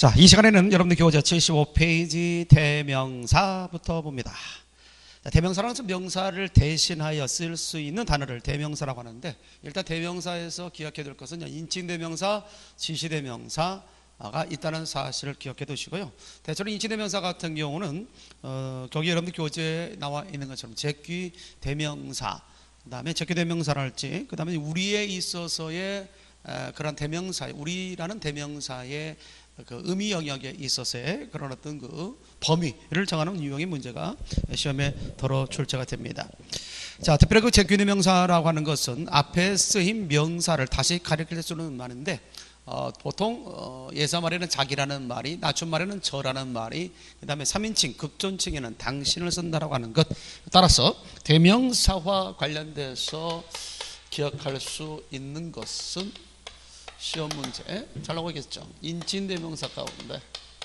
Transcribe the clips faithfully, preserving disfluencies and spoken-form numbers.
자, 이 시간에는 여러분들 교재 칠십오 페이지 대명사부터 봅니다. 자, 대명사라는 것은 명사를 대신하여 쓸 수 있는 단어를 대명사라고 하는데, 일단 대명사에서 기억해야 될 것은 인칭대명사, 지시대명사가 있다는 사실을 기억해 두시고요. 대체로 인칭대명사 같은 경우는 어, 거기 여러분들 교재에 나와 있는 것처럼 제귀 대명사, 그 다음에 제귀 대명사랄지, 그 다음에 우리에 있어서의 에, 그런 대명사, 우리라는 대명사의 그 의미 영역에 있어서의 그런 어떤 그 범위를 정하는 유형의 문제가 시험에 더러 출제가 됩니다. 자, 특별히 그 제귀대명사라고 하는 것은 앞에 쓰인 명사를 다시 가리킬 수는 많은데, 어, 보통 어, 예사말에는 자기라는 말이, 낮춤말에는 저라는 말이, 그 다음에 삼인칭, 극존칭에는 당신을 쓴다라고 하는 것, 따라서 대명사와 관련돼서 기억할 수 있는 것은 시험 문제 잘 나오고 있겠죠. 인칭대명사 가운데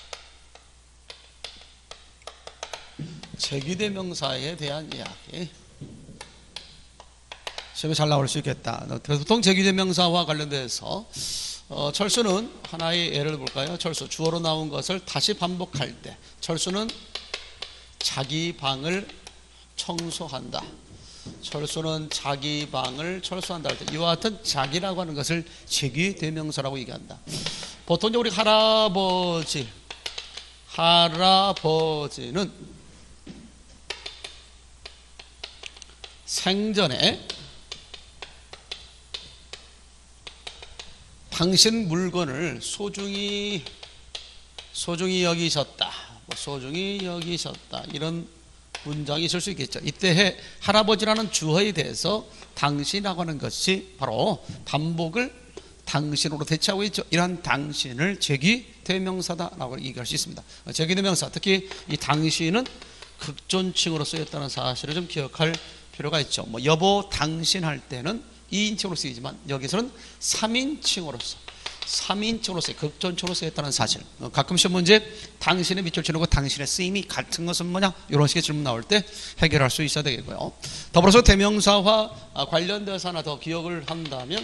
제귀대명사에 대한 이야기 시험에 잘 나올 수 있겠다. 그래서 보통 제귀대명사와 관련돼서 어, 철수는 하나의 예를 볼까요? 철수, 주어로 나온 것을 다시 반복할 때 철수는 자기 방을 청소한다. 철수는 자기 방을 철수한다 할 때 이와 같은 자기라고 하는 것을 제귀대명사라고 얘기한다. 보통 우리 할아버지, 할아버지는 생전에 당신 물건을 소중히 소중히 여기셨다, 소중히 여기셨다, 이런 문장이 있을 수 있겠죠. 이때 할아버지라는 주어에 대해서 당신이라고 하는 것이 바로 반복을 당신으로 대체하고 있죠. 이러한 당신을 제귀대명사다라고 얘기할 수 있습니다. 제귀대명사, 특히 이 당신은 극존칭으로 쓰였다는 사실을 좀 기억할 필요가 있죠. 뭐 여보 당신 할 때는 이인칭으로 쓰이지만 여기서는 삼인칭으로서 삼인칭으로서 극존칭으로 쓰였다는 사실. 가끔 시험 문제 당신의 밑줄 치는 거 당신의 쓰임이 같은 것은 뭐냐, 이런 식의 질문 나올 때 해결할 수 있어야 되겠고요. 더불어서 대명사와 관련돼서 하나 더 기억을 한다면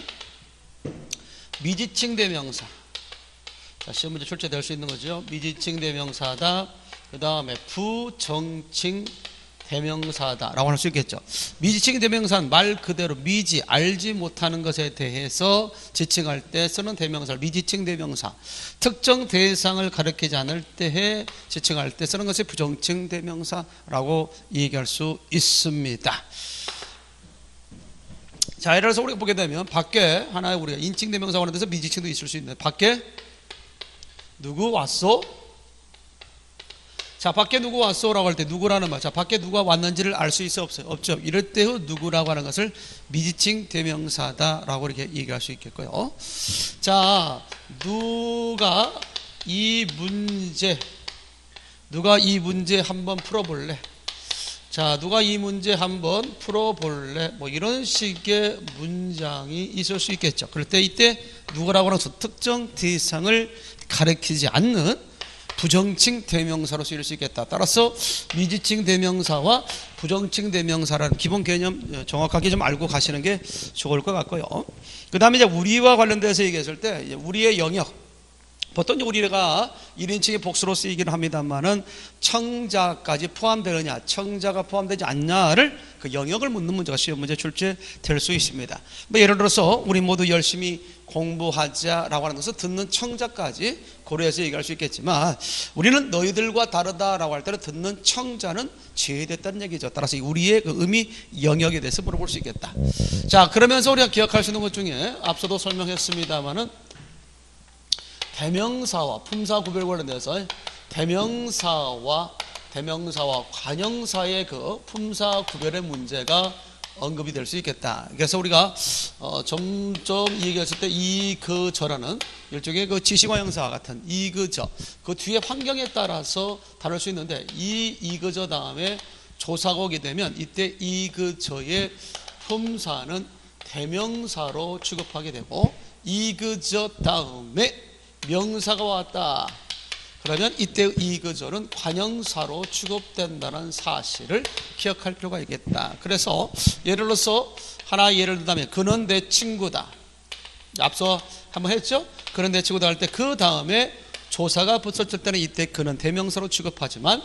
미지칭 대명사. 자, 시험 문제 출제될 수 있는 거죠. 미지칭 대명사다. 그 다음에 부정칭 대명사다라고 할 수 있겠죠. 미지칭 대명사는 말 그대로 미지, 알지 못하는 것에 대해서 지칭할 때 쓰는 대명사를 미지칭 대명사, 특정 대상을 가리키지 않을 때에 지칭할 때 쓰는 것이 부정칭 대명사라고 얘기할 수 있습니다. 자, 예를 들어서 우리가 보게 되면 밖에 하나의 우리가 인칭 대명사가 하는 데서 미지칭도 있을 수 있는데, 밖에 누구 왔소? 자, 밖에 누구 왔어? 라고 할 때 누구라는 말. 자, 밖에 누가 왔는지를 알 수 있어? 없어요? 없죠. 이럴 때의 누구라고 하는 것을 미지칭 대명사다라고 이렇게 얘기할 수 있겠고요. 자, 누가 이 문제, 누가 이 문제 한번 풀어볼래? 자, 누가 이 문제 한번 풀어볼래? 뭐 이런 식의 문장이 있을 수 있겠죠. 그럴 때 이때 누구라고 하는 특정 대상을 가리키지 않는 부정칭 대명사로 쓰일 수 있겠다. 따라서 미지칭 대명사와 부정칭 대명사라는 기본 개념 정확하게 좀 알고 가시는 게 좋을 것 같고요. 그 다음에 이제 우리와 관련돼서 얘기했을 때 우리의 영역, 보통 우리가 일인칭의 복수로 쓰이긴 합니다만은 청자까지 포함되느냐, 청자가 포함되지 않냐를 그 영역을 묻는 문제가 시험 문제 출제될 수 있습니다. 뭐 예를 들어서 우리 모두 열심히 공부하자라고 하는 것은 듣는 청자까지 고려해서 얘기할 수 있겠지만, 우리는 너희들과 다르다라고 할 때는 듣는 청자는 제외됐다는 얘기죠. 따라서 우리의 그 의미 영역에 대해서 물어볼 수 있겠다. 자, 그러면서 우리가 기억할 수 있는 것 중에 앞서도 설명했습니다만은 대명사와 품사 구별 관련돼서 대명사와 대명사와 관형사의 그 품사 구별의 문제가 언급이 될 수 있겠다. 그래서 우리가 어 점점 얘기했을 때 이, 그, 저라는 일종의 그 지시관형사 같은 이, 그, 저, 그 뒤에 환경에 따라서 다룰 수 있는데, 이, 이, 그, 저 다음에 조사가 오게 되면 이때 이, 그, 저의 품사는 대명사로 취급하게 되고, 이, 그, 저 다음에 명사가 왔다. 그러면 이때 이, 그, 저는 관형사로 취급된다는 사실을 기억할 필요가 있겠다. 그래서 예를 들어서 하나 예를 들자면 그는 내 친구다. 앞서 한번 했죠? 그는 내 친구다 할 때 그 다음에 조사가 붙었을 때는 이때 그는 대명사로 취급하지만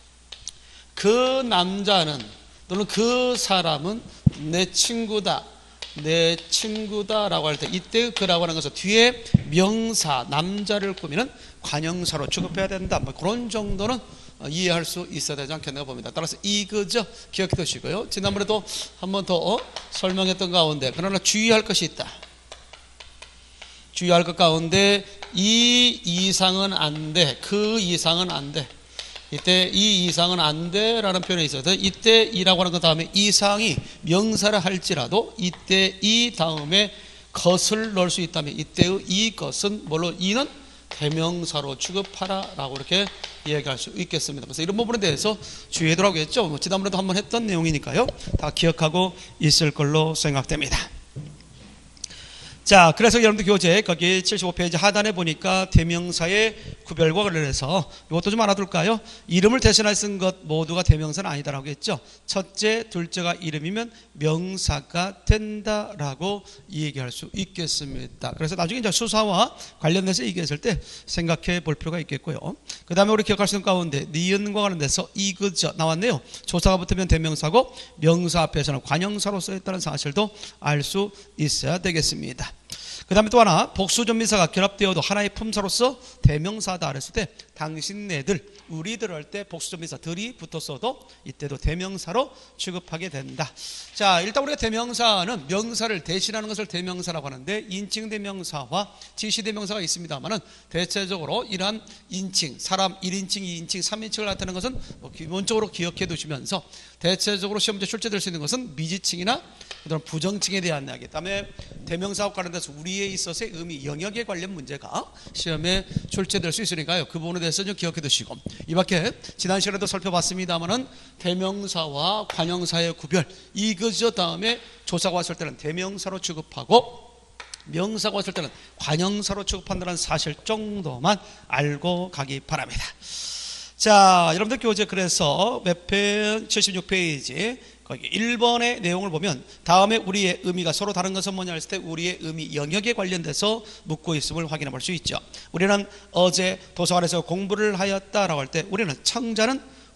그 남자는 또는 그 사람은 내 친구다, 내 친구다 라고 할 때 이때 그라고 하는 것은 뒤에 명사, 남자를 꾸미는 관형사로 취급해야 된다. 뭐 그런 정도는 이해할 수 있어야 되지 않겠나 봅니다. 따라서 이그저 기억해 두시고요. 지난번에도 한 번 더 설명했던 가운데 그러나 주의할 것이 있다. 주의할 것 가운데 이 이상은 안 돼, 그 이상은 안 돼. 이때 이 이상은 안 돼 라는 표현이 있어요. 이때 이라고 하는 것 다음에 이상이 명사를 할지라도 이때 이 다음에 것을 넣을 수 있다면 이때의 이것은 뭘로? 이는 대명사로 취급하라 라고 이렇게 이야기할 수 있겠습니다. 그래서 이런 부분에 대해서 주의하도록 했죠. 뭐 지난번에도 한번 했던 내용이니까요. 다 기억하고 있을 걸로 생각됩니다. 자, 그래서 여러분들 교재 거기 칠십오 페이지 하단에 보니까 대명사의 구별과 관련해서 이것도 좀 알아둘까요? 이름을 대신할 쓴 것 모두가 대명사는 아니다라고 했죠. 첫째, 둘째가 이름이면 명사가 된다라고 얘기할 수 있겠습니다. 그래서 나중에 이제 수사와 관련돼서 얘기했을 때 생각해 볼 필요가 있겠고요. 그 다음에 우리 기억할 수 있는 가운데 니은과 관련돼서 이그저 나왔네요. 조사가 붙으면 대명사고 명사 앞에서는 관형사로 써있다는 사실도 알 수 있어야 되겠습니다. 그 다음에 또 하나, 복수전미사가 결합되어도 하나의 품사로서 대명사다 그랬을 때 당신네들, 우리들 할 때 복수전미사들이 붙었어도 이때도 대명사로 취급하게 된다. 자, 일단 우리가 대명사는 명사를 대신하는 것을 대명사라고 하는데 인칭 대명사와 지시 대명사가 있습니다만은 대체적으로 이러한 인칭, 사람 일 인칭, 이 인칭, 삼 인칭을 나타내는 것은 뭐 기본적으로 기억해 두시면서 대체적으로 시험 문제 출제될 수 있는 것은 미지칭이나 그다음 부정칭에 대한 이야기. 그다음에 대명사와 관련돼서 우리에 있어서의 의미, 영역에 관련 문제가 시험에 출제될 수 있으니까요. 그 부분에 대해서 좀 기억해 두시고 이 밖에 지난 시간에도 살펴봤습니다만은 대명사와 관형사의 구별, 이그저 다음에 조사가 왔을 때는 대명사로 취급하고 명사가 왔을 때는 관형사로 취급한다는 사실 정도만 알고 가기 바랍니다. 자, 여러분들 교재 그래서 몇 페이지, 칠십육 페이지 거기 일 번의 내용을 보면 다음에 우리의 의미가 서로 다른 것은 뭐냐 했을 때 우리의 의미 영역에 관련돼서 묻고 있음을 확인해 볼 수 있죠. 우리는 어제 도서관에서 공부를 하였다라고 할 때 우리는 청자는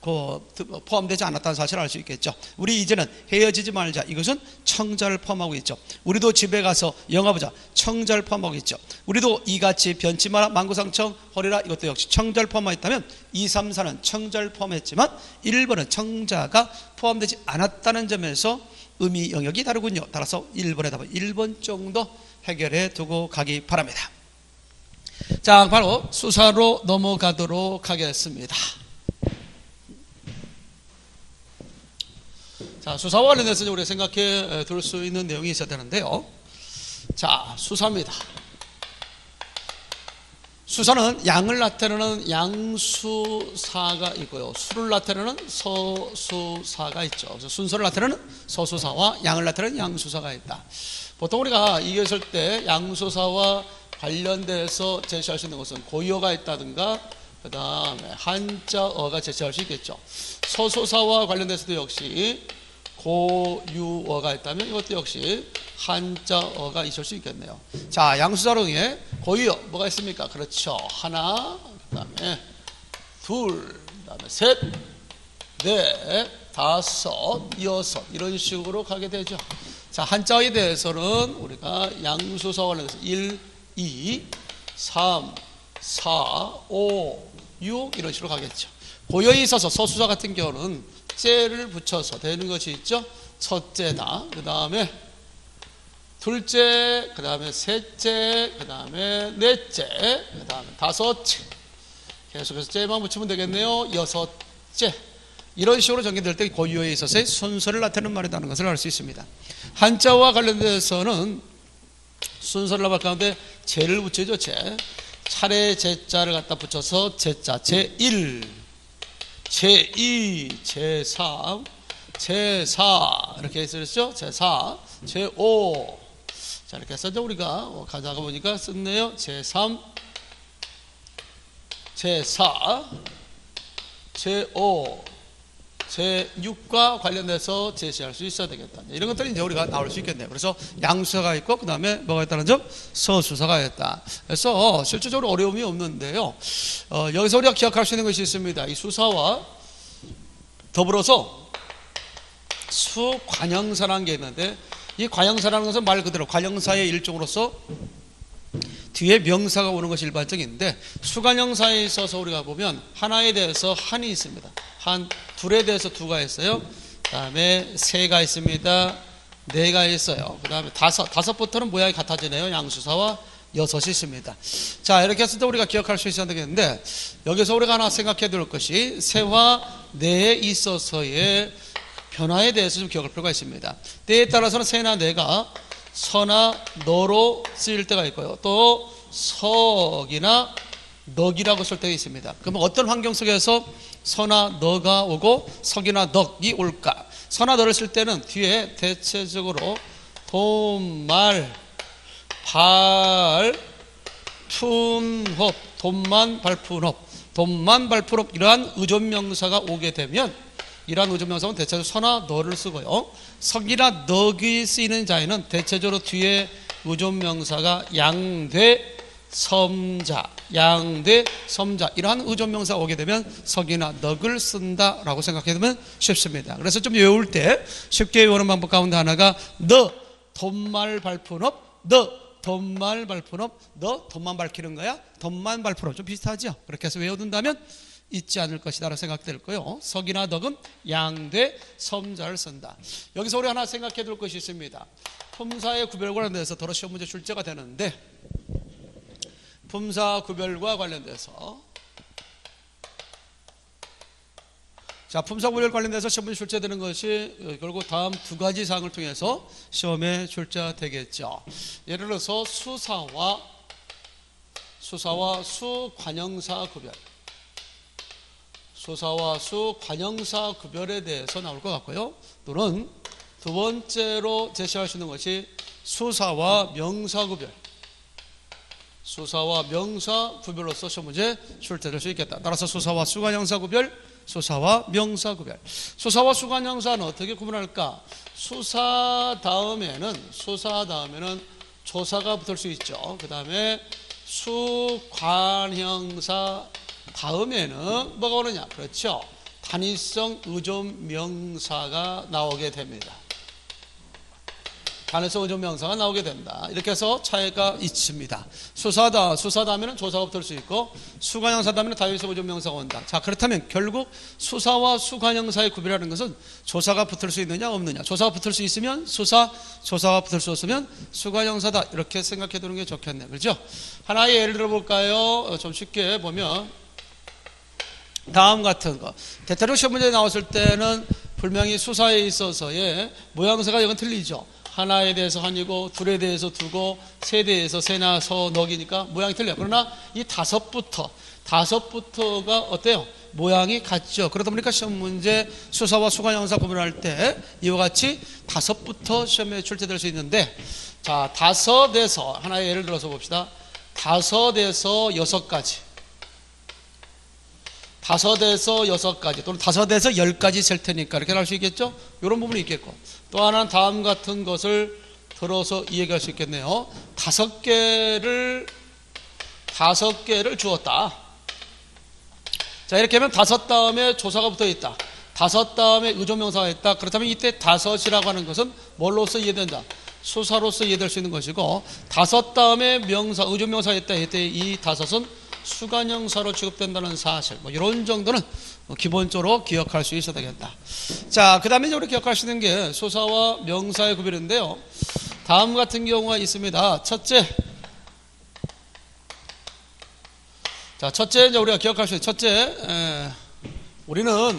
포함되지 않았다는 사실을 알 수 있겠죠. 우리 이제는 헤어지지 말자, 이것은 청자를 포함하고 있죠. 우리도 집에 가서 영화 보자, 청자를 포함하고 있죠. 우리도 이같이 변치 마라, 만구상청 허리라, 이것도 역시 청자를 포함하고 있다면 이, 삼, 사는 청자를 포함했지만 일 번은 청자가 포함되지 않았다는 점에서 의미 영역이 다르군요. 따라서 일 번의 답은 일 번 정도 해결해 두고 가기 바랍니다. 자, 바로 수사로 넘어가도록 하겠습니다. 자, 수사와 관련해서 우리가 생각해 둘 수 있는 내용이 있어야 되는데요. 자, 수사입니다. 수사는 양을 나타내는 양수사가 있고요. 수를 나타내는 서수사가 있죠. 그래서 순서를 나타내는 서수사와 양을 나타내는 양수사가 있다. 보통 우리가 이겼을 때 양수사와 관련돼서 제시할 수 있는 것은 고유어가 있다든가 그 다음에 한자어가 제시할 수 있겠죠. 서수사와 관련돼서도 역시 고유어가 있다면 이것도 역시 한자어가 있을 수 있겠네요. 자, 양수사령에 고유어 뭐가 있습니까? 그렇죠. 하나, 그 다음에 둘, 그 다음에 셋, 넷, 다섯, 여섯 이런 식으로 가게 되죠. 자, 한자어에 대해서는 우리가 양수사와 관련해서 일, 이, 삼, 사, 오, 육 이런 식으로 가겠죠. 고유어에 있어서 서수사 같은 경우는 째를 붙여서 되는 것이 있죠. 첫째다, 그 다음에 둘째, 그 다음에 셋째, 그 다음에 넷째, 그 다음에 다섯째, 계속해서 째만 붙이면 되겠네요. 여섯째, 이런 식으로 전개될 때 고유어에 있어서의 순서를 나타내는 말이라는 것을 알 수 있습니다. 한자와 관련돼서는 순서를 나타낼 가운데 제를 붙이죠. 제 차례 제자를 갖다 붙여서 제자 제일, 제이, 제삼, 제사 이렇게 했었죠. 제사, 제오. 자, 이렇게 해서 우리가 가다가 보니까 썼네요. 제삼, 제사, 제오, 제육과 관련돼서 제시할 수 있어야 되겠다. 이런 것들이 이제 우리가 나올 수 있겠네요. 그래서 양수사가 있고, 그 다음에 뭐가 있다는 점? 서수사가 있다. 그래서 실질적으로 어려움이 없는데요. 어, 여기서 우리가 기억할 수 있는 것이 있습니다. 이 수사와 더불어서 수관형사라는 게 있는데, 이 관형사라는 것은 말 그대로 관형사의 일종으로서 뒤에 명사가 오는 것이 일반적인데, 수관형사에 있어서 우리가 보면 하나에 대해서 한이 있습니다. 한, 둘에 대해서 두가 있어요. 그 다음에 세가 있습니다. 네가 있어요. 그 다음에 다섯, 다섯부터는 모양이 같아지네요. 양수사와 여섯이 있습니다. 자, 이렇게 했을 때 우리가 기억할 수 있어야 되겠는데, 여기서 우리가 하나 생각해 둘 것이 세와 네에 있어서의 변화에 대해서 좀 기억할 필요가 있습니다. 때에 따라서는 세나 네가 서나 너로 쓰일 때가 있고요. 또 석이나 넉이라고 쓸 때가 있습니다. 그러면 어떤 환경 속에서 서나 너가 오고 석이나 넉이 올까? 서나 너를 쓸 때는 뒤에 대체적으로 돈, 말, 발, 푼업, 돈만, 발푼업, 돈만, 발푼업 이러한 의존명사가 오게 되면 이러한 의존명사는 대체적으로 서나 너를 쓰고요. 석이나 넉이 쓰이는 자에는 대체적으로 뒤에 의존명사가 양돼, 섬자, 양대, 섬자 이러한 의존명사가 오게 되면 석이나 넉을 쓴다라고 생각해두면 쉽습니다. 그래서 좀 외울 때 쉽게 외우는 방법 가운데 하나가 너 돈말 발푼업, 너 돈말 발푼업, 너 돈만 밝히는 거야, 돈만 발푼업 좀 비슷하죠? 그렇게 해서 외워둔다면 잊지 않을 것이다 라고 생각될 거예요. 석이나 덕은 양대, 섬자를 쓴다. 여기서 우리 하나 생각해 둘 것이 있습니다. 품사의 구별과 관련돼서 더러 시험 문제 출제가 되는데, 품사 구별과 관련돼서 자 품사 구별 관련돼서 시험 문제 출제되는 것이 결국 다음 두 가지 사항을 통해서 시험에 출제되겠죠. 예를 들어서 수사와 수사와 수관형사 구별, 수사와 수관형사 구별에 대해서 나올 것 같고요. 또는 두 번째로 제시할 수 있는 것이 수사와 명사 구별, 수사와 명사 구별로서 시험 문제 출제될 수 있겠다. 따라서 수사와 수관형사 구별, 수사와 명사 구별. 수사와 수관형사는 어떻게 구분할까? 수사 다음에는 수사 다음에는 조사가 붙을 수 있죠. 그 다음에 수관형사 다음에는 뭐가 오느냐? 그렇죠. 단위성 의존 명사가 나오게 됩니다. 단위성 의존 명사가 나오게 된다. 이렇게 해서 차이가 있습니다. 수사다, 수사 다음에는 조사가 붙을 수 있고, 수관형사 다음에는 단위성 의존 명사가 온다. 자, 그렇다면 결국 수사와 수관형사의 구별하는 것은 조사가 붙을 수 있느냐 없느냐. 조사가 붙을 수 있으면 수사, 조사가 붙을 수 없으면 수관형사다. 이렇게 생각해 두는 게 좋겠네요. 그렇죠? 하나의 예를 들어볼까요? 좀 쉽게 보면 다음 같은 거. 대체로 시험 문제 나왔을 때는 분명히 수사에 있어서의 모양새가 이건 틀리죠. 하나에 대해서 한이고, 둘에 대해서 두고, 세 대해서 세나 서 넉이니까 모양이 틀려요. 그러나 이 다섯부터, 다섯부터가 어때요? 모양이 같죠. 그러다 보니까 시험 문제 수사와 수관형사 구분할 때 이와 같이 다섯부터 시험에 출제될 수 있는데, 자, 다섯에서 하나의 예를 들어서 봅시다. 다섯에서 여섯까지. 다섯에서 여섯까지 또는 다섯에서 열까지 셀 테니까 이렇게 할 수 있겠죠? 이런 부분이 있겠고, 또 하나는 다음 같은 것을 들어서 이해할 수 있겠네요. 다섯 개를 다섯 개를 주었다. 자, 이렇게 하면 다섯 다음에 조사가 붙어 있다. 다섯 다음에 의존명사가 있다. 그렇다면 이때 다섯이라고 하는 것은 뭘로서 이해된다? 수사로서 이해될 수 있는 것이고, 다섯 다음에 명사, 의존명사가 있다. 이때 이 다섯은 수관형사로 취급된다는 사실, 뭐 이런 정도는 기본적으로 기억할 수 있어야 되겠다. 자, 그 다음에 우리 기억할 수 있는 게 수사와 명사의 구별인데요. 다음 같은 경우가 있습니다. 첫째, 자, 첫째 이제 우리가 기억할 수 있는 첫째, 에, 우리는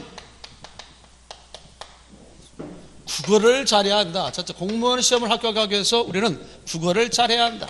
국어를 잘해야 한다. 첫째, 공무원 시험을 합격하기 위해서 우리는 국어를 잘해야 한다.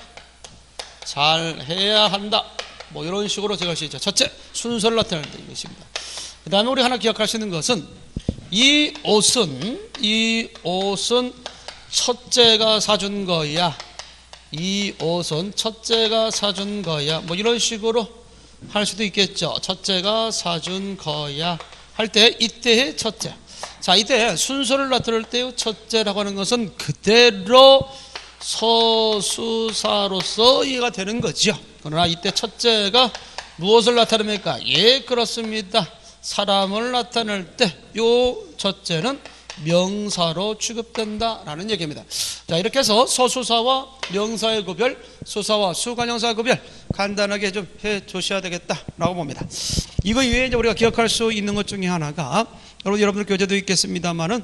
잘해야 한다. 뭐 이런 식으로 제가 할 수 있죠. 첫째, 순서를 나타내는 것입니다. 그 다음에 우리 하나 기억할 수 있는 것은 이 옷은 이 옷은 첫째가 사준 거야. 이 옷은 첫째가 사준 거야. 뭐 이런 식으로 할 수도 있겠죠. 첫째가 사준 거야 할 때 이때의 첫째. 자, 이때 순서를 나타낼 때 첫째라고 하는 것은 그대로 서수사로서 이해가 되는 거죠. 그러나 이때 첫째가 무엇을 나타냅니까? 예, 그렇습니다. 사람을 나타낼 때 요 첫째는 명사로 취급된다라는 얘기입니다. 자, 이렇게 해서 서수사와 명사의 구별, 수사와 수관형사의 구별 간단하게 좀 해 주셔야 되겠다라고 봅니다. 이거 이외에 이제 우리가 기억할 수 있는 것 중에 하나가, 여러분 여러분들 교재도 있겠습니다만은,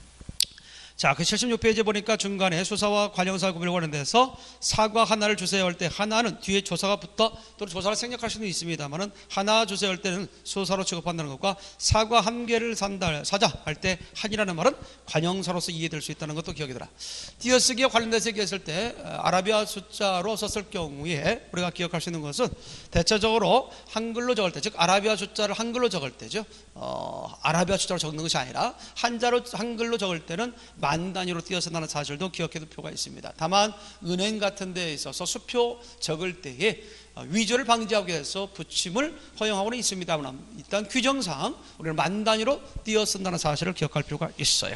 자, 그 칠십육 페이지 보니까 중간에 수사와 관형사 구별 관련돼서 사과 하나를 주세요 할 때 하나는 뒤에 조사가 붙어 또는 조사를 생략할 수는 있습니다만은 하나 주세요 할 때는 수사로 취급한다는 것과 사과 한 개를 산다, 사자 할 때 한이라는 말은 관형사로서 이해될 수 있다는 것도 기억이 들어. 띄어쓰기에 관련돼서 얘기했을 때 아라비아 숫자로 썼을 경우에 우리가 기억할 수 있는 것은 대체적으로 한글로 적을 때, 즉 아라비아 숫자를 한글로 적을 때죠. 어, 아라비아 숫자로 적는 것이 아니라 한자로 한글로 적을 때는 만 단위로 띄어쓴다는 사실도 기억해둘 필요가 있습니다. 다만 은행 같은 데에 있어서 수표 적을 때에 위조를 방지하기 위해서 붙임을 허용하고는 있습니다만 일단 규정상 우리는 만 단위로 띄어쓴다는 사실을 기억할 필요가 있어요.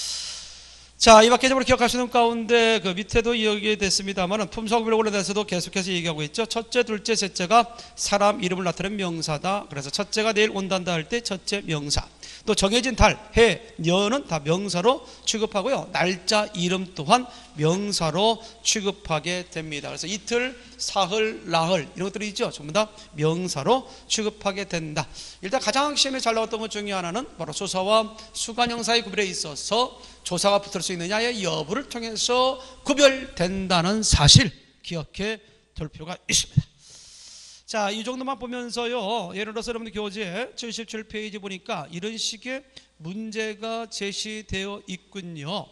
자, 이 밖에 우리 기억할 수 있는 가운데 그 밑에도 이야기 됐습니다만 품사구별 관련해서도 계속해서 얘기하고 있죠. 첫째, 둘째, 셋째가 사람 이름을 나타내는 명사다. 그래서 첫째가 내일 온단다 할 때 첫째 명사, 또 정해진 달, 해, 년은 다 명사로 취급하고요. 날짜, 이름 또한 명사로 취급하게 됩니다. 그래서 이틀, 사흘, 나흘 이런 것들이 있죠. 전부 다 명사로 취급하게 된다. 일단 가장 시험에 잘 나왔던 것 중에 하나는 바로 수사와 수관형사의 구별에 있어서 조사가 붙을 수 있느냐의 여부를 통해서 구별된다는 사실 기억해 둘 필요가 있습니다. 자, 이 정도만 보면서요, 예를 들어서 여러분들 교재 칠십칠 페이지 보니까 이런 식의 문제가 제시되어 있군요.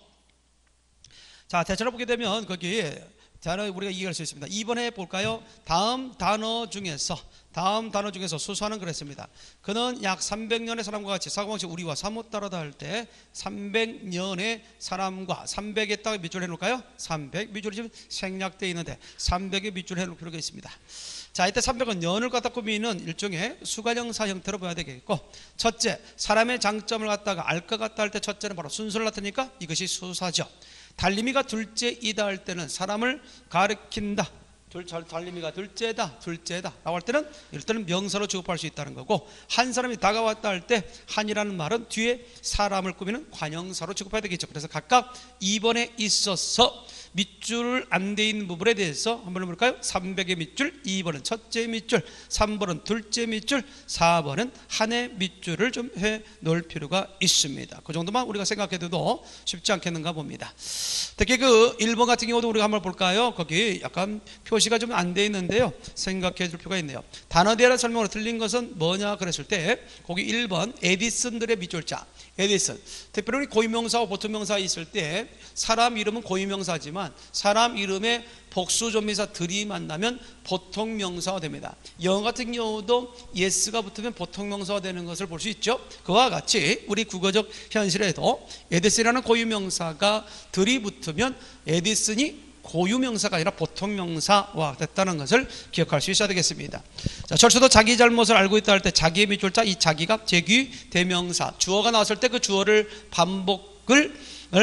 자, 대체로 보게 되면 거기에 단어 우리가 이해할 수 있습니다. 이번에 볼까요? 다음 단어 중에서 다음 단어 중에서 수사는 그랬습니다. 그는 약 삼백 년의 사람과 같이 사고방식 우리와 사뭇 다르다 할 때 삼백 년의 사람과 삼백에다가 밑줄 해놓을까요? 삼백 밑줄이 지금 생략되어 있는데 삼백에 밑줄 해놓을 필요가 있습니다. 자, 이때 삼백은 년을 갖다 꾸미는 일종의 수관형사 형태로 봐야 되겠고, 첫째, 사람의 장점을 갖다가 알 것 같다 할 때 첫째는 바로 순서를 나타내니까 이것이 수사죠. 달림이가 둘째이다 할 때는 사람을 가리킨다. 둘, 달림이가 둘째다, 둘째다 라고 할 때는 일단은 명사로 취급할 수 있다는 거고, 한 사람이 다가왔다 할 때 한이라는 말은 뒤에 사람을 꾸미는 관형사로 취급해야 되겠죠. 그래서 각각 이 번에 있어서 밑줄 안 돼 있는 부분에 대해서 한번 해볼까요? 삼백의 밑줄, 이 번은 첫째 밑줄, 삼 번은 둘째 밑줄, 사 번은 한의 밑줄을 좀 해 놓을 필요가 있습니다. 그 정도만 우리가 생각해도 쉽지 않겠는가 봅니다. 특히 그 일 번 같은 경우도 우리가 한번 볼까요? 거기 약간 표시가 좀 안 돼 있는데요, 생각해 줄 필요가 있네요. 단어에 대한 설명으로 틀린 것은 뭐냐 그랬을 때 거기 일 번 에디슨들의 밑줄자, 에디슨, 특별히 고유명사와 보통명사 있을 때 사람 이름은 고유명사지만 사람 이름에 복수존비사들이 만나면 보통명사가 됩니다. 영어 같은 경우도 yes가 붙으면 보통명사가 되는 것을 볼 수 있죠. 그와 같이 우리 국어적 현실에도 에디슨이라는 고유명사가 들이 붙으면 에디슨이 고유명사가 아니라 보통명사와 됐다는 것을 기억할 수 있어야 되겠습니다. 자, 철수도 자기 잘못을 알고 있다 할 때 자기의 밑줄자, 이 자기가 제귀 대명사, 주어가 나왔을 때 그 주어를 반복을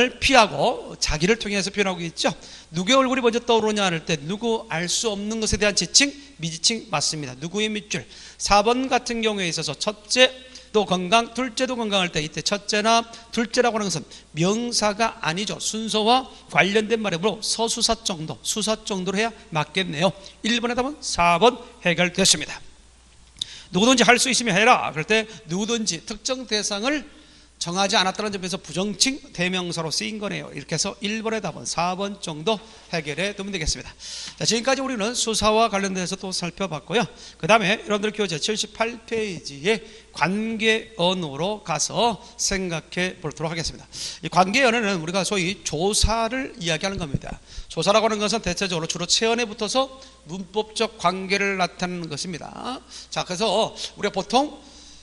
피하고 자기를 통해서 표현하고 있죠. 누구의 얼굴이 먼저 떠오르냐 할 때 누구 알 수 없는 것에 대한 지칭, 미지칭 맞습니다. 누구의 밑줄. 사 번 같은 경우에 있어서 첫째 또 건강, 둘째도 건강할 때 이때 첫째나 둘째라고 하는 것은 명사가 아니죠. 순서와 관련된 말이므로 서수사 정도, 수사 정도로 해야 맞겠네요. 일 번의 답은 사 번 해결됐습니다. 누구든지 할 수 있으면 해라. 그럴 때 누구든지 특정 대상을 정하지 않았다는 점에서 부정칭 대명사로 쓰인 거네요. 이렇게 해서 일 번의 답은 사 번 정도 해결해 두면 되겠습니다. 자, 지금까지 우리는 수사와 관련돼서 또 살펴봤고요. 그 다음에 여러분들 교재 칠십팔 페이지에 관계언어로 가서 생각해 보도록 하겠습니다. 이 관계언어는 우리가 소위 조사를 이야기하는 겁니다. 조사라고 하는 것은 대체적으로 주로 체언에 붙어서 문법적 관계를 나타내는 것입니다. 자, 그래서 우리가 보통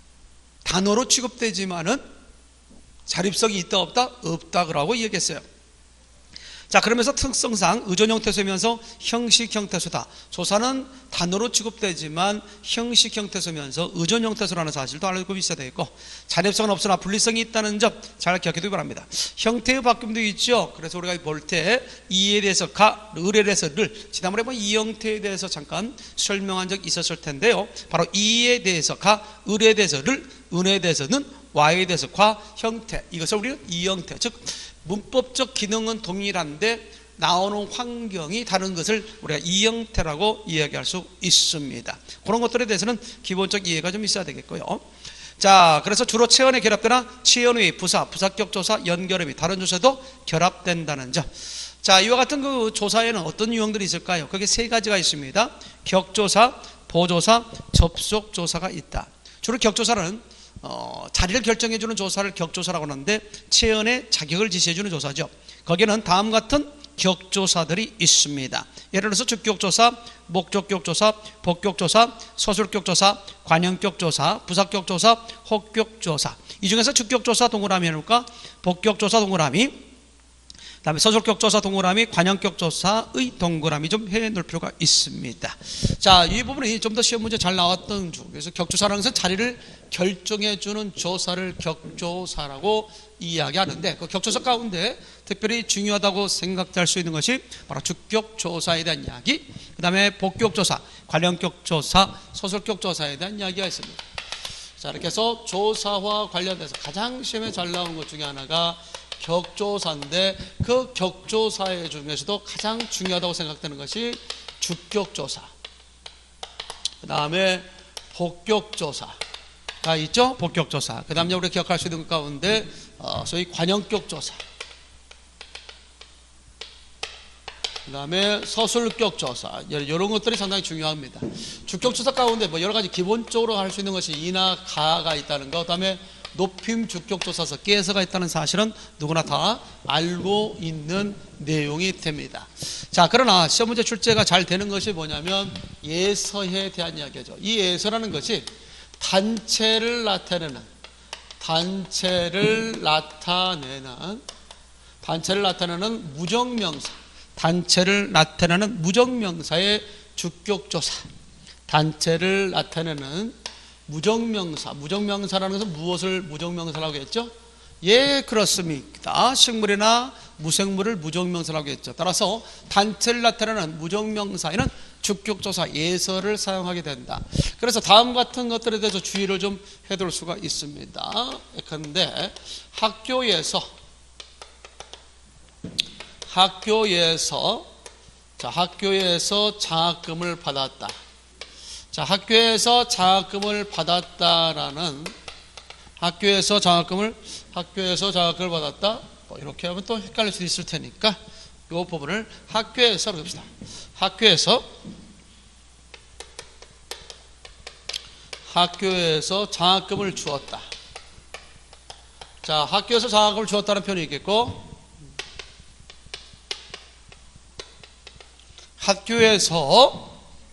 단어로 취급되지만은 자립성이 있다 없다? 없다 그러고 얘기했어요. 자, 그러면서 특성상 의존 형태소면서 형식 형태소다. 조사는 단어로 취급되지만 형식 형태소면서 의존 형태소라는 사실도 알고 있어야 되겠고, 자립성은 없으나 분리성이 있다는 점 잘 기억해두기 바랍니다. 형태의 바뀜도 있죠. 그래서 우리가 볼 때 이에 대해서 가, 을에 대해서 를, 지난번에 뭐 이 형태에 대해서 잠깐 설명한 적 있었을 텐데요. 바로 이에 대해서 가, 을에 대해서 를, 은에 대해서는, 와에 대해서 과, 형태, 이것을 우리는 이 형태, 즉 문법적 기능은 동일한데 나오는 환경이 다른 것을 우리가 이 형태라고 이야기할 수 있습니다. 그런 것들에 대해서는 기본적 이해가 좀 있어야 되겠고요. 자, 그래서 주로 체언에 결합되나 체언의 부사, 부사격 조사, 연결음이 다른 조사도 결합된다는 점. 자, 이와 같은 그 조사에는 어떤 유형들이 있을까요? 그게 세 가지가 있습니다. 격조사, 보조사, 접속조사가 있다. 주로 격조사는 어, 자리를 결정해주는 조사를 격조사라고 하는데, 체언의 자격을 지시해주는 조사죠. 거기에는 다음 같은 격조사들이 있습니다. 예를 들어서 주격조사, 목적격조사, 복격조사, 서술격조사, 관형격조사, 부사격조사, 혹격조사. 이 중에서 주격조사 동그라미 해놓을까? 복격조사 동그라미, 그 다음에 서술격조사 동그라미, 관형격조사의 동그라미 좀 해놓을 필요가 있습니다. 자, 이 부분이 좀 더 시험 문제 잘 나왔던 중, 그래서 격조사라는 것은 자리를 결정해주는 조사를 격조사라고 이야기하는데, 그 격조사 가운데 특별히 중요하다고 생각될 수 있는 것이 바로 주격조사에 대한 이야기, 그 다음에 복격조사, 관형격조사, 서술격조사에 대한 이야기가 있습니다. 자, 이렇게 해서 조사와 관련돼서 가장 시험에 잘 나온 것 중에 하나가 격조사인데, 그 격조사 중에서도 가장 중요하다고 생각되는 것이 주격조사, 그 다음에 복격조사가 있죠. 복격조사. 그 다음에 우리가 기억할 수 있는 것 가운데 어, 소위 관형격조사, 그 다음에 서술격조사, 이런 것들이 상당히 중요합니다. 주격조사 가운데 뭐 여러 가지 기본적으로 할 수 있는 것이 이나 가가 있다는 것, 그 다음에 높임 주격조사서 깨서가 있다는 사실은 누구나 다 알고 있는 내용이 됩니다. 자, 그러나 시험 문제 출제가 잘 되는 것이 뭐냐면 예서에 대한 이야기죠. 이 예서라는 것이 단체를 나타내는 단체를 나타내는 단체를 나타내는 무정명사, 단체를 나타내는 무정명사의 주격조사, 단체를 나타내는 무정명사, 무정명사라는 것은 무엇을 무정명사라고 했죠? 예, 그렇습니다. 식물이나 무생물을 무정명사라고 했죠. 따라서 단체를 나타내는 무정명사에는 주격조사 예서를 사용하게 된다. 그래서 다음 같은 것들에 대해서 주의를 좀 해둘 수가 있습니다. 그런데 학교에서 학교에서 자, 학교에서 장학금을 받았다. 자, 학교에서 장학금을 받았다라는, 학교에서 장학금을, 학교에서 장학금을 받았다. 뭐 이렇게 하면 또 헷갈릴 수도 있을 테니까 이 부분을 학교에서 봅시다. 학교에서, 학교에서 장학금을 주었다. 자, 학교에서 장학금을 주었다는 표현이 있겠고, 학교에서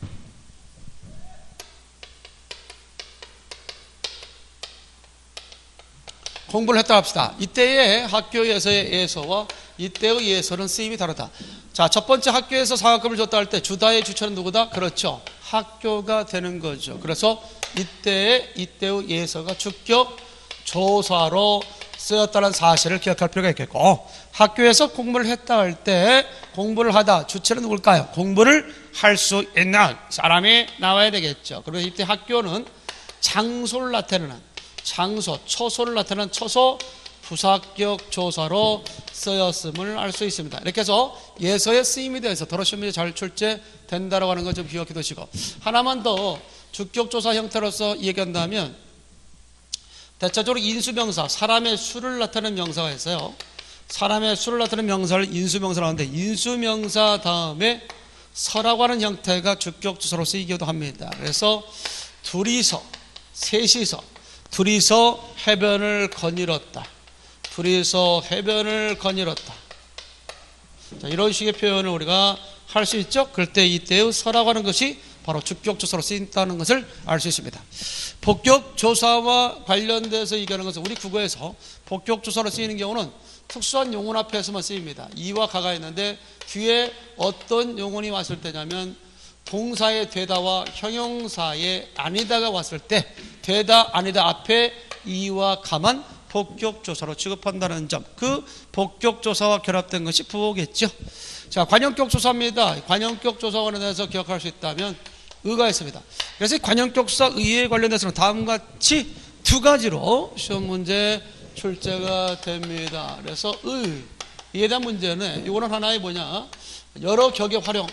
공부를 했다 합시다. 이때의 학교에서의 예서와 이때의 예서는 쓰임이 다르다. 자, 첫 번째 학교에서 장학금을 줬다 할 때 주다의 주체는 누구다? 그렇죠. 학교가 되는 거죠. 그래서 이때의 이때의 예서가 주격 조사로 쓰였다는 사실을 기억할 필요가 있겠고, 학교에서 공부를 했다 할 때 공부를 하다 주체는 누굴까요? 공부를 할 수 있는 사람이 나와야 되겠죠. 그래서 이때 학교는 장소를 나타내는, 장소, 처소를 나타내는 처소 부사격 조사로 쓰였음을 알 수 있습니다. 이렇게 해서 예서의 쓰임에 대해서 더러 시험에 잘 출제된다라고 하는 것 좀 기억해 두시고, 하나만 더 주격 조사 형태로서 얘기한다면 대체적으로 인수명사, 사람의 수를 나타내는 명사가 있어요. 사람의 수를 나타내는 명사를 인수명사라고 하는데, 인수명사 다음에 서라고 하는 형태가 주격 조사로 쓰이기도 합니다. 그래서 둘이서, 셋이서, 둘이서 해변을 거닐었다. 둘이서 해변을 거닐었다. 자, 이런 식의 표현을 우리가 할 수 있죠. 그럴 때 이때의 서라고 하는 것이 바로 주격조사로 쓰인다는 것을 알 수 있습니다. 복격조사와 관련돼서 얘기하는 것은 우리 국어에서 복격조사로 쓰이는 경우는 특수한 용언 앞에서만 쓰입니다. 이와 가가 있는데 뒤에 어떤 용언이 왔을 때냐면 동사의 되다와 형용사의 아니다가 왔을 때 되다 아니다 앞에 이와 가만 복격조사로 취급한다는 점, 그 복격조사와 결합된 것이 부호겠죠. 자, 관용격 조사입니다. 관용격 조사원에 대해서 기억할 수 있다면 의가 있습니다. 그래서 관용격 조사 의에 관련해서는 다음과 같이 두 가지로 시험 문제 출제가 됩니다. 그래서 의, 이에 대한 문제는 이거는 하나의 뭐냐, 여러 격의 활용.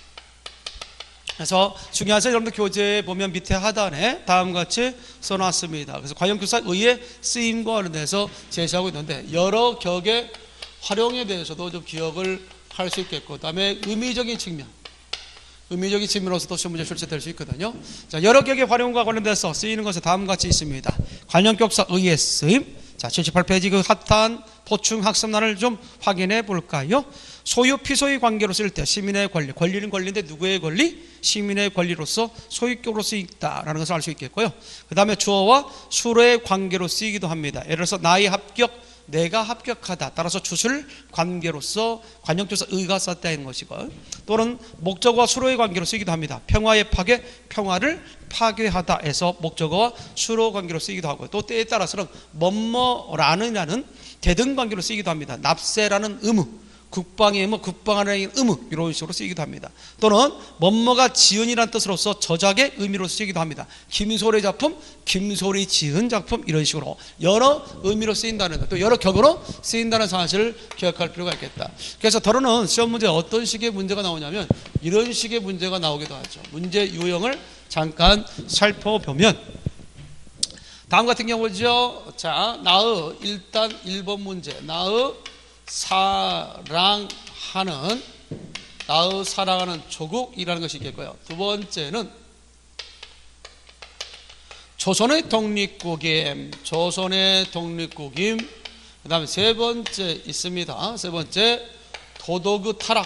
그래서 중요하죠. 여러분들 교재에 보면 밑에 하단에 다음과 같이 써놨습니다. 그래서 관용격사 의의 쓰임과 관련해서 제시하고 있는데 여러 격의 활용에 대해서도 좀 기억을 할 수 있겠고, 그 다음에 의미적인 측면, 의미적인 측면으로서도 시험 문제 출제될 수 있거든요. 자, 여러 격의 활용과 관련돼서 쓰이는 것은 다음과 같이 있습니다. 관용격사 의의 쓰임. 자, 칠십팔 페이지 그 핫한 보충 학습란을 좀 확인해 볼까요? 소유 피소의 관계로 쓸 때 시민의 권리, 권리는 권리인데 누구의 권리? 시민의 권리로서 소유격으로 쓰인다라는 것을 알 수 있겠고요. 그 다음에 주어와 수로의 관계로 쓰이기도 합니다. 예를 들어서 나의 합격, 내가 합격하다. 따라서 주술 관계로서 관용격사 의가 썼다는 것이고, 또는 목적어와 수로의 관계로 쓰이기도 합니다. 평화의 파괴, 평화를 파괴하다에서 목적어와 수로 관계로 쓰이기도 하고, 또 때에 따라서는 뭐뭐라는이라는 대등 관계로 쓰이기도 합니다. 납세라는 의무, 국방의 의무, 국방하는 의무, 이런 식으로 쓰이기도 합니다. 또는 뭐뭐가 지은이라는 뜻으로서 저작의 의미로 쓰이기도 합니다. 김소래 작품, 김소리 지은 작품, 이런 식으로 여러 의미로 쓰인다는 것, 또 여러 격으로 쓰인다는 사실을 기억할 필요가 있겠다. 그래서 더러는 시험 문제에 어떤 식의 문제가 나오냐면 이런 식의 문제가 나오기도 하죠. 문제 유형을 잠깐 살펴보면 다음 같은 경우죠. 자, 나의 일단 일 번 문제, 나의 사랑하는, 나의 사랑하는 조국이라는 것이 있겠고요. 두 번째는 조선의 독립국임, 조선의 독립국임. 그 다음에 세 번째 있습니다. 세 번째 도덕의 타락,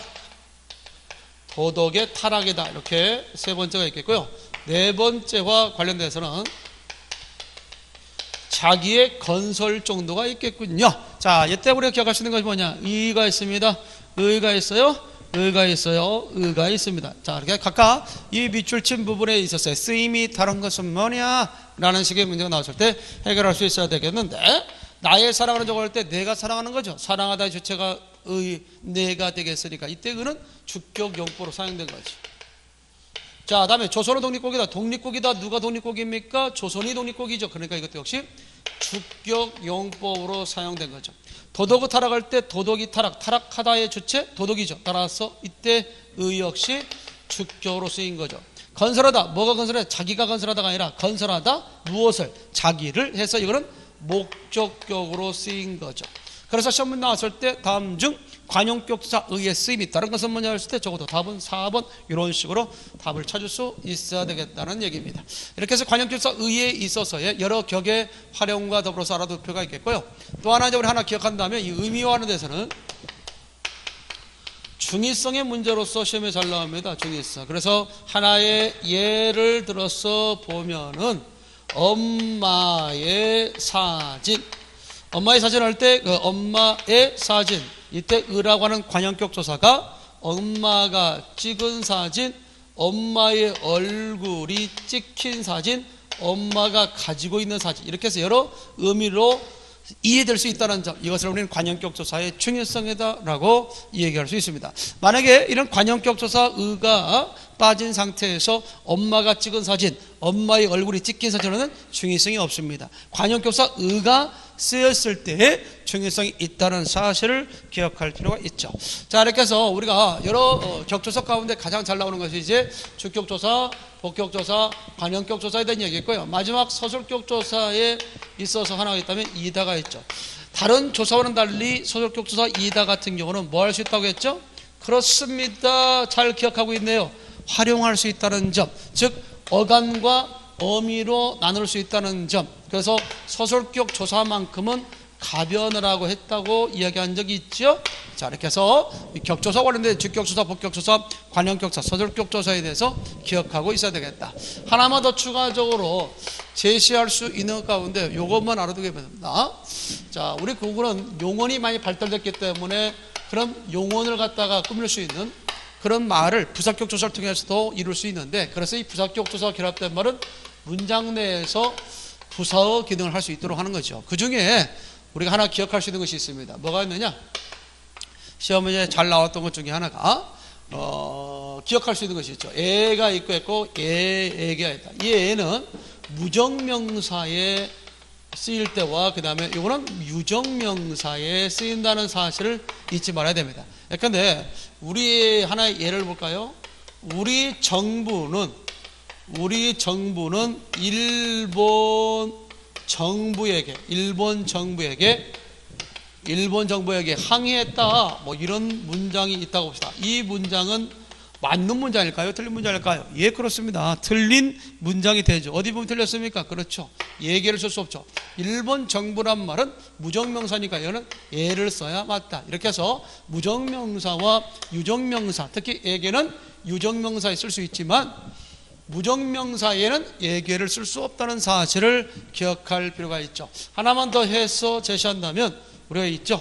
도덕의 타락이다. 이렇게 세 번째가 있겠고요. 네 번째와 관련돼서는 자기의 건설 정도가 있겠군요. 자, 이때 우리가 기억할 수 있는 것이 뭐냐? 의가 있습니다. 의가 있어요. 의가 있어요. 의가 있습니다. 자, 이렇게 각각 이 밑줄 친 부분에 있어서 쓰임이 다른 것은 뭐냐? 라는 식의 문제가 나왔을 때 해결할 수 있어야 되겠는데, 나의 사랑하는 적을 할 때 내가 사랑하는 거죠. 사랑하다의 주체가 의, 내가 되겠으니까 이때 의는 주격 용법으로 사용된 거지. 자, 다음에 조선은 독립국이다. 독립국이다. 누가 독립국입니까? 조선이 독립국이죠. 그러니까 이것도 역시 주격 용법으로 사용된 거죠. 도덕이 타락할 때 도덕이 타락, 타락하다의 주체 도덕이죠. 따라서 이때 의 역시 주격으로 쓰인 거죠. 건설하다, 뭐가 건설해? 자기가 건설하다가 아니라 건설하다 무엇을? 자기를 해서 이거는 목적격으로 쓰인 거죠. 그래서 시험 문제 나왔을 때 다음 중 관용격사 의의 쓰임이 다른 것은 뭐냐 했을 때 적어도 답은 사 번 이런 식으로 답을 찾을 수 있어야 되겠다는 얘기입니다. 이렇게 해서 관용격사 의에 있어서의 여러 격의 활용과 더불어서 알아둘 필요가 있겠고요. 또 하나 이제 우리 하나 기억한다면 이 의미화하는 데서는 중의성의 문제로서 시험에 잘 나옵니다. 중의성. 그래서 하나의 예를 들어서 보면은 엄마의 사진, 엄마의 사진을 할 때 그 엄마의 사진, 이때 의라고 하는 관용격 조사가 엄마가 찍은 사진, 엄마의 얼굴이 찍힌 사진, 엄마가 가지고 있는 사진, 이렇게 해서 여러 의미로 이해될 수 있다는 점, 이것을 우리는 관용격 조사의 중요성이다라고 얘기할 수 있습니다. 만약에 이런 관용격 조사 의가 빠진 상태에서 엄마가 찍은 사진, 엄마의 얼굴이 찍힌 사진은 중요성이 없습니다. 관용격 조사 의가 쓰였을 때에 중요성이 있다는 사실을 기억할 필요가 있죠. 자, 이렇게 해서 우리가 여러 격조사 가운데 가장 잘 나오는 것이 이제 주격조사, 복격조사, 관용격조사에 대한 얘기겠고요. 마지막 서술격조사에 있어서 하나가 있다면 이다가 있죠. 다른 조사와는 달리 서술격조사 이다 같은 경우는 뭐 할 수 있다고 했죠? 그렇습니다. 잘 기억하고 있네요. 활용할 수 있다는 점, 즉 어간과 어미로 나눌 수 있다는 점. 그래서 서술격 조사만큼은 가변을 하고 했다고 이야기한 적이 있죠. 자, 이렇게 해서 격조사 관련된 직격조사, 복격조사, 관형격조사, 서술격조사에 대해서 기억하고 있어야 되겠다. 하나만 더 추가적으로 제시할 수 있는 것 가운데 이것만 알아두게 됩니다. 자, 우리 국어는 용언이 많이 발달됐기 때문에 그런 용언을 갖다가 꾸밀 수 있는 그런 말을 부사격조사를 통해서도 이룰 수 있는데, 그래서 이 부사격조사와 결합된 말은 문장 내에서 부사어 기능을 할 수 있도록 하는 거죠. 그 중에 우리가 하나 기억할 수 있는 것이 있습니다. 뭐가 있느냐? 시험에 잘 나왔던 것 중에 하나가 어, 기억할 수 있는 것이 있죠. 애가 있고 했고 애에게가 있다. 이 애는 무정명사에 쓰일 때와 그 다음에 이거는 유정명사에 쓰인다는 사실을 잊지 말아야 됩니다. 그런데 우리 하나의 예를 볼까요? 우리 정부는 우리 정부는 일본 정부에게 일본 정부에게 일본 정부에게 항의했다, 뭐 이런 문장이 있다고 봅시다. 이 문장은 맞는 문장일까요? 틀린 문장일까요? 예, 그렇습니다. 틀린 문장이 되죠. 어디 보면 틀렸습니까? 그렇죠. 예계를 쓸 수 없죠. 일본 정부란 말은 무정명사니까 이거는 예를 써야 맞다. 이렇게 해서 무정명사와 유정명사, 특히 예계는 유정명사에 쓸 수 있지만 무정명사에는 예계를 쓸 수 없다는 사실을 기억할 필요가 있죠. 하나만 더 해서 제시한다면 우리가 있죠.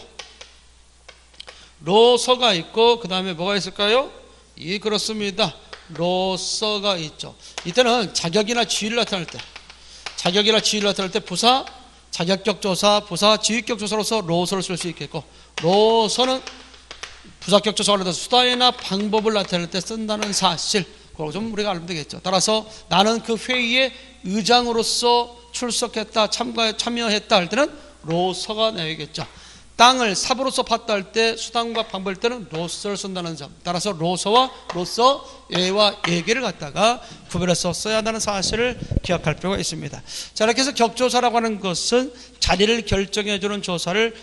로서가 있고 그 다음에 뭐가 있을까요? 예, 그렇습니다. 로서가 있죠. 이때는 자격이나 지위를 나타낼 때, 자격이나 지위를 나타낼 때 부사, 자격격조사, 부사, 지위격조사로서 로서를 쓸 수 있겠고, 로서는 부사격조사 관련해서 수단이나 방법을 나타낼 때 쓴다는 사실, 그걸 좀 우리가 알면 되겠죠. 따라서 나는 그 회의에 의장으로서 출석했다, 참가, 참여했다 할 때는 로서가 나오겠죠. 땅을 삽으로서 팠다 할 때 수단과 방법일 때는 로서를 쓴다는 점. 따라서 로서와 로서, 예와 예계를 갖다가 구별해서 써야 한다는 사실을 기억할 필요가 있습니다. 자, 이렇게 해서 격조사라고 하는 것은 자리를 결정해주는 조사를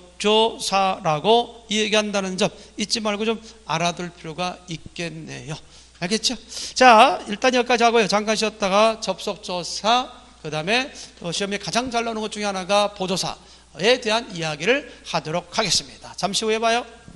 격조사라고 얘기한다는 점 잊지 말고 좀 알아둘 필요가 있겠네요. 알겠죠? 자, 일단 여기까지 하고요. 잠깐 쉬었다가 접속조사, 그 다음에 시험에 가장 잘 나오는 것 중에 하나가 보조사에 대한 이야기를 하도록 하겠습니다. 잠시 후에 봐요.